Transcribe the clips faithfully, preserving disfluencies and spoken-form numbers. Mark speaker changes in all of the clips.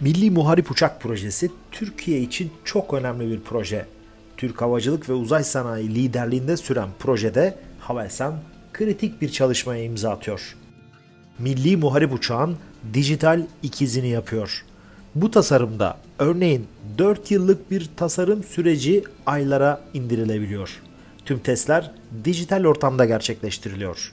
Speaker 1: Milli Muharip Uçak Projesi Türkiye için çok önemli bir proje. Türk Havacılık ve Uzay Sanayi liderliğinde süren projede Havelsan kritik bir çalışmaya imza atıyor. Milli Muharip Uçağın dijital ikizini yapıyor. Bu tasarımda örneğin dört yıllık bir tasarım süreci aylara indirilebiliyor. Tüm testler dijital ortamda gerçekleştiriliyor.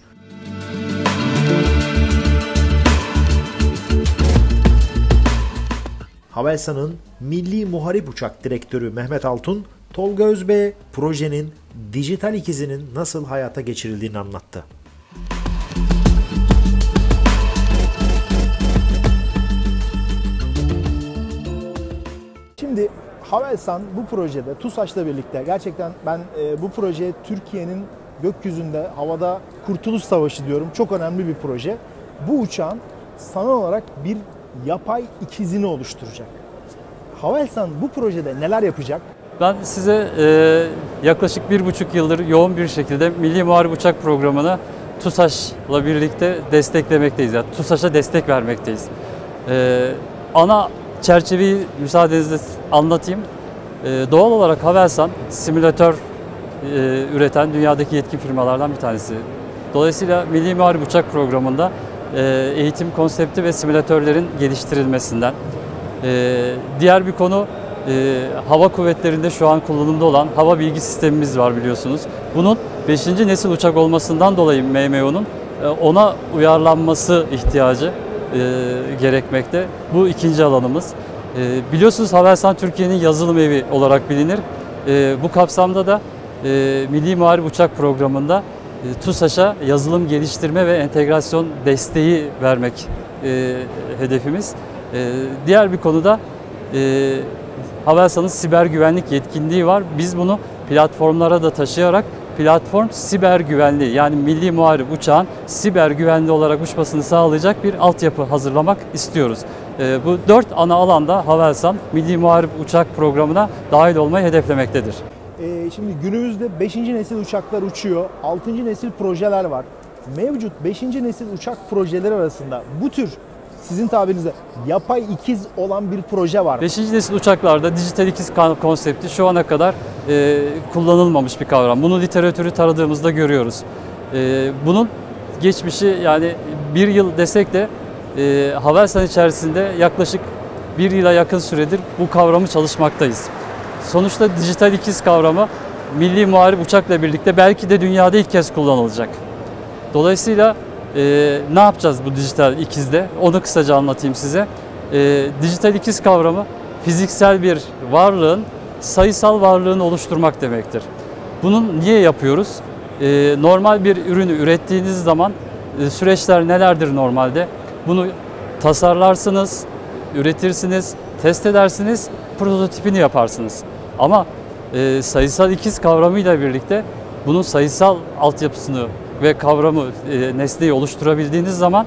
Speaker 1: Havelsan'ın Milli Muharip Uçak Direktörü Mehmet Altun, Tolga Özbey'e projenin dijital ikizinin nasıl hayata geçirildiğini anlattı.
Speaker 2: Şimdi Havelsan bu projede TUSAŞ'la birlikte gerçekten ben e, bu proje Türkiye'nin gökyüzünde, havada Kurtuluş Savaşı diyorum. Çok önemli bir proje. Bu uçağın sanal olarak bir yapay ikizini oluşturacak. Havelsan bu projede neler yapacak?
Speaker 3: Ben size e, yaklaşık bir buçuk yıldır yoğun bir şekilde Milli Muharip Uçak Programı'nı TUSAŞ'la birlikte desteklemekteyiz. Yani TUSAŞ'a destek vermekteyiz. E, ana çerçeveyi müsaadenizle anlatayım. E, doğal olarak Havelsan simülatör e, üreten dünyadaki yetkin firmalardan bir tanesi. Dolayısıyla Milli Muharip Uçak Programı'nda e, eğitim konsepti ve simülatörlerin geliştirilmesinden. E, diğer bir konu e, hava kuvvetlerinde şu an kullanımda olan hava bilgi sistemimiz var biliyorsunuz. Bunun beşinci nesil uçak olmasından dolayı M M O'nun e, ona uyarlanması ihtiyacı e, gerekmekte. Bu ikinci alanımız. E, biliyorsunuz Havelsan Türkiye'nin yazılım evi olarak bilinir. E, bu kapsamda da e, Milli Muharip Uçak Programı'nda e, TUSAŞ'a yazılım geliştirme ve entegrasyon desteği vermek e, hedefimiz. E, diğer bir konuda e, Havelsan'ın siber güvenlik yetkinliği var. Biz bunu platformlara da taşıyarak platform siber güvenliği, yani Milli Muharip Uçağın siber güvenli olarak uçmasını sağlayacak bir altyapı hazırlamak istiyoruz. E, bu dört ana alanda Havelsan Milli Muharip Uçak Programı'na dahil olmayı hedeflemektedir.
Speaker 2: Ee, şimdi günümüzde beşinci nesil uçaklar uçuyor, altıncı nesil projeler var. Mevcut beşinci nesil uçak projeleri arasında bu tür sizin tabirinizde yapay ikiz olan bir proje var.
Speaker 3: beşinci nesil uçaklarda dijital ikiz konsepti şu ana kadar e, kullanılmamış bir kavram. Bunu literatürü taradığımızda görüyoruz. E, bunun geçmişi, yani bir yıl desek de e, Havelsan içerisinde yaklaşık bir yıla yakın süredir bu kavramı çalışmaktayız. Sonuçta dijital ikiz kavramı Milli Muharip Uçak'la birlikte belki de dünyada ilk kez kullanılacak. Dolayısıyla e, ne yapacağız bu dijital ikizde? Onu kısaca anlatayım size. E, dijital ikiz kavramı fiziksel bir varlığın sayısal varlığını oluşturmak demektir. Bunu niye yapıyoruz? E, normal bir ürünü ürettiğiniz zaman e, süreçler nelerdir normalde? Bunu tasarlarsınız, üretirsiniz, test edersiniz, prototipini yaparsınız. Ama e, sayısal ikiz kavramıyla birlikte bunun sayısal altyapısını ve kavramı, e, nesneyi oluşturabildiğiniz zaman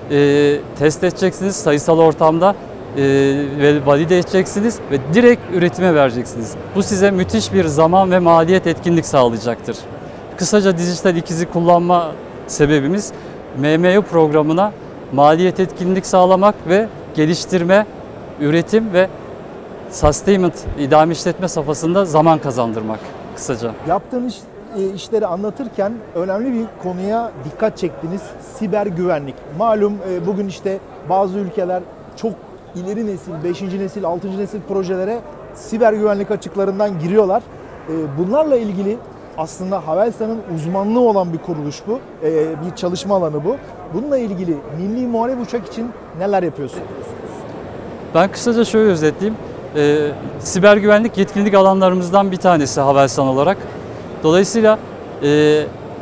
Speaker 3: e, test edeceksiniz sayısal ortamda e, ve valide edeceksiniz ve direkt üretime vereceksiniz. Bu size müthiş bir zaman ve maliyet etkinlik sağlayacaktır. Kısaca dijital ikizi kullanma sebebimiz M M O programına maliyet etkinlik sağlamak ve geliştirme, üretim ve sustainment, idame işletme safhasında zaman kazandırmak kısaca.
Speaker 2: Yaptığınız işleri anlatırken önemli bir konuya dikkat çektiniz. Siber güvenlik. Malum bugün işte bazı ülkeler çok ileri nesil, beşinci nesil, altıncı nesil projelere siber güvenlik açıklarından giriyorlar. Bunlarla ilgili aslında Havelsan'ın uzmanlığı olan bir kuruluş bu. Bir çalışma alanı bu. Bununla ilgili Milli Muharip Uçak için neler yapıyorsunuz?
Speaker 3: Ben kısaca şöyle özetleyeyim. E, siber güvenlik yetkinlik alanlarımızdan bir tanesi Havelsan olarak. Dolayısıyla e,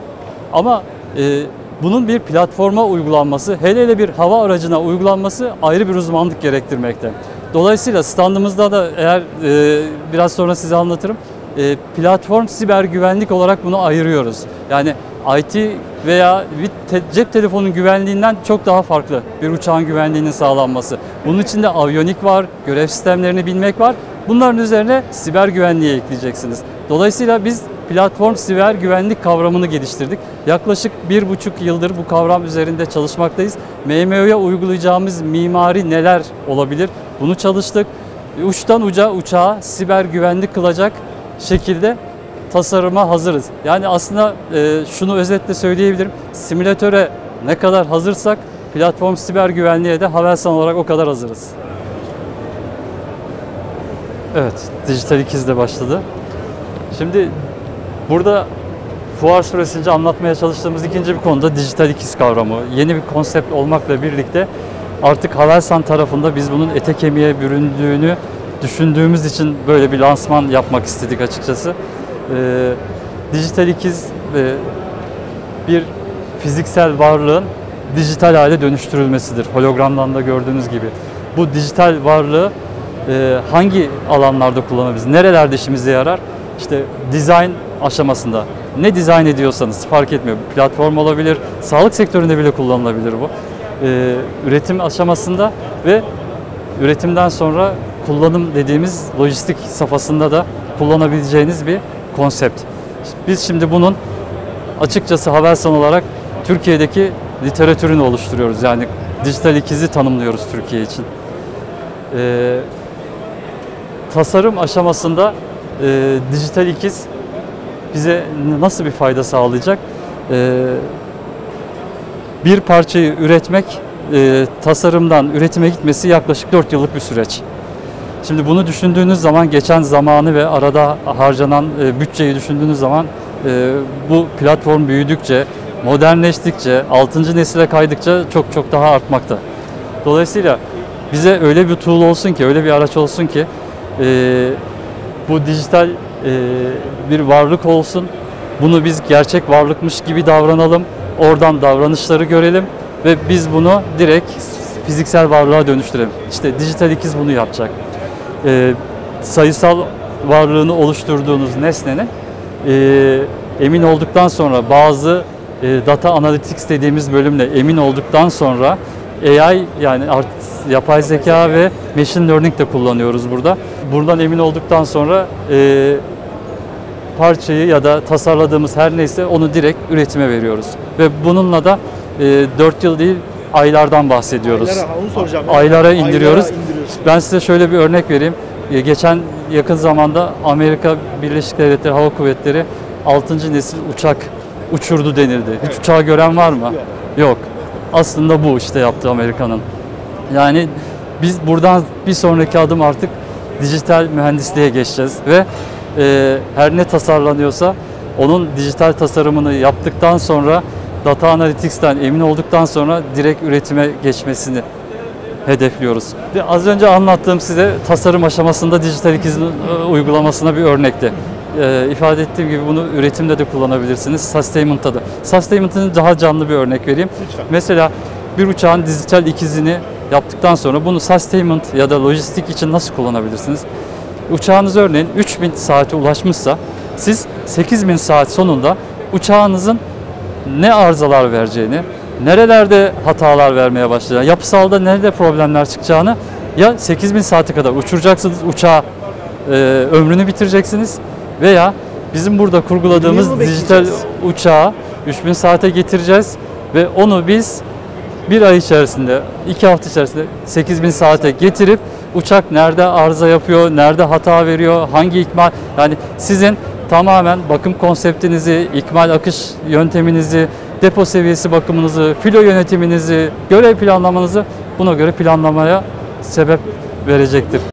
Speaker 3: ama e, bunun bir platforma uygulanması, hele hele bir hava aracına uygulanması ayrı bir uzmanlık gerektirmekte. Dolayısıyla standımızda da eğer e, biraz sonra size anlatırım. E, platform siber güvenlik olarak bunu ayırıyoruz. Yani I T veya bir te cep telefonunun güvenliğinden çok daha farklı bir uçağın güvenliğinin sağlanması. Bunun içinde aviyonik var, görev sistemlerini bilmek var. Bunların üzerine siber güvenliği ekleyeceksiniz. Dolayısıyla biz platform siber güvenlik kavramını geliştirdik. Yaklaşık bir buçuk yıldır bu kavram üzerinde çalışmaktayız. M M O'ya uygulayacağımız mimari neler olabilir? Bunu çalıştık. Uçtan uca uçağı siber güvenlik kılacak şekilde tasarıma hazırız. Yani aslında e, şunu özetle söyleyebilirim. Simülatöre ne kadar hazırsak platform siber güvenliğe de Havelsan olarak o kadar hazırız. Evet, Dijital ikiz de başladı. Şimdi burada fuar süresince anlatmaya çalıştığımız ikinci bir konu da Dijital ikiz kavramı. Yeni bir konsept olmakla birlikte artık Havelsan tarafında biz bunun ete kemiğe büründüğünü düşündüğümüz için böyle bir lansman yapmak istedik açıkçası. Ee, Dijital ikiz e, bir fiziksel varlığın dijital hale dönüştürülmesidir. Hologramdan da gördüğünüz gibi. Bu dijital varlığı e, hangi alanlarda kullanabiliriz? Nerelerde işimize yarar? İşte dizayn aşamasında. Ne dizayn ediyorsanız fark etmiyor. Platform olabilir, sağlık sektöründe bile kullanılabilir bu. Ee, üretim aşamasında ve üretimden sonra kullanım dediğimiz lojistik safhasında da kullanabileceğiniz bir konsept. Biz şimdi bunun açıkçası Havelsan olarak Türkiye'deki literatürünü oluşturuyoruz. Yani dijital ikizi tanımlıyoruz Türkiye için. Ee, tasarım aşamasında e, dijital ikiz bize nasıl bir fayda sağlayacak? Ee, bir parçayı üretmek, e, tasarımdan üretime gitmesi yaklaşık dört yıllık bir süreç. Şimdi bunu düşündüğünüz zaman geçen zamanı ve arada harcanan e, bütçeyi düşündüğünüz zaman e, bu platform büyüdükçe, modernleştikçe, altıncı nesile kaydıkça çok çok daha artmakta. Dolayısıyla bize öyle bir tool olsun ki, öyle bir araç olsun ki e, bu dijital e, bir varlık olsun. Bunu biz gerçek varlıkmış gibi davranalım. Oradan davranışları görelim ve biz bunu direkt fiziksel varlığa dönüştürelim. İşte Dijital ikiz bunu yapacak. E, sayısal varlığını oluşturduğunuz nesnenin e, emin olduktan sonra bazı e, data analytics dediğimiz bölümle emin olduktan sonra A I yani art, yapay zeka ve machine learning de kullanıyoruz burada. Buradan emin olduktan sonra e, parçayı ya da tasarladığımız her neyse onu direkt üretime veriyoruz. Ve bununla da e, dört yıl değil aylardan bahsediyoruz.
Speaker 2: Aylara, onu soracağım.
Speaker 3: Aylara indiriyoruz.
Speaker 2: Aylara
Speaker 3: Ben size şöyle bir örnek vereyim. E, geçen yakın zamanda Amerika Birleşik Devletleri Hava Kuvvetleri altıncı nesil uçak uçurdu denildi. Hiç uçağı gören var mı?
Speaker 2: Yok.
Speaker 3: Yok. Aslında bu işte yaptı Amerika'nın. Yani biz buradan bir sonraki adım artık dijital mühendisliğe geçeceğiz ve e, her ne tasarlanıyorsa onun dijital tasarımını yaptıktan sonra data analytics'ten emin olduktan sonra direkt üretime geçmesini hedefliyoruz. Az önce anlattığım size tasarım aşamasında dijital ikizin uygulamasına bir örnekti. E, ifade ettiğim gibi bunu üretimde de kullanabilirsiniz, sustainment'ta da. Sustainment'ın daha canlı bir örnek vereyim.
Speaker 2: Lütfen.
Speaker 3: Mesela bir uçağın dijital ikizini yaptıktan sonra bunu sustainment ya da lojistik için nasıl kullanabilirsiniz? Uçağınız örneğin üç bin saate ulaşmışsa siz sekiz bin saat sonunda uçağınızın ne arızalar vereceğini, nerelerde hatalar vermeye başlayacağını, yapısalda nerede problemler çıkacağını ya sekiz bin saate kadar uçuracaksınız, uçağı e, ömrünü bitireceksiniz veya bizim burada kurguladığımız dijital uçağı üç bin saate getireceğiz ve onu biz bir ay içerisinde, iki hafta içerisinde sekiz bin saate getirip uçak nerede arıza yapıyor, nerede hata veriyor, hangi ikmal, yani sizin tamamen bakım konseptinizi, ikmal akış yönteminizi, depo seviyesi bakımınızı, filo yönetiminizi, görev planlamanızı buna göre planlamaya sebep verecektir.